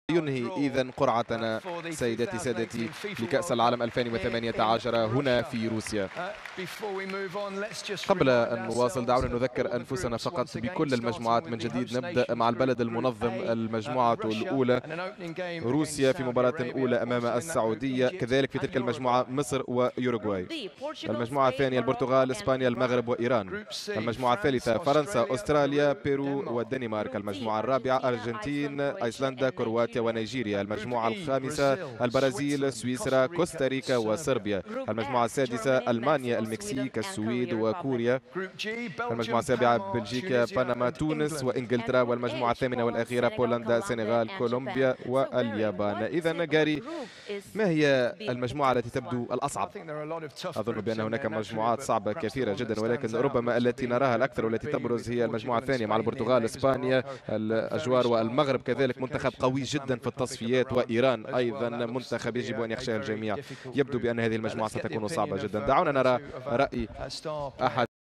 ينهي إذن قرعتنا سيداتي سادتي لكأس العالم 2018 هنا في روسيا. قبل أن نواصل دعونا نذكر أنفسنا فقط بكل المجموعات من جديد. نبدأ مع البلد المنظم المجموعة الأولى روسيا في مباراة أولى أمام السعودية، كذلك في تلك المجموعة مصر ويوروغواي. المجموعة الثانية البرتغال، إسبانيا، المغرب وإيران. المجموعة الثالثة فرنسا، أستراليا، بيرو والدنمارك. المجموعة الرابعة أرجنتين، أيسلندا، كرواتيا ونيجيريا. المجموعة الخامسة البرازيل، سويسرا، كوستاريكا وصربيا. المجموعة السادسة ألمانيا، المكسيك، السويد وكوريا. المجموعة السابعة بلجيكا، بنما، تونس وإنجلترا. والمجموعة الثامنة والأخيرة بولندا، السنغال، كولومبيا واليابان. إذن جاري، ما هي المجموعة التي تبدو الأصعب؟ أظن بأن هناك مجموعات صعبة كثيرة جدا، ولكن ربما التي نراها الأكثر والتي تبرز هي المجموعة الثانية مع البرتغال، إسبانيا، الأجوار والمغرب كذلك منتخب قوي جدا في التصفيات، وإيران أيضا منتخب يجب أن يخشاه الجميع. يبدو بأن هذه المجموعة ستكون صعبة جدا. دعونا نرى رأي أحد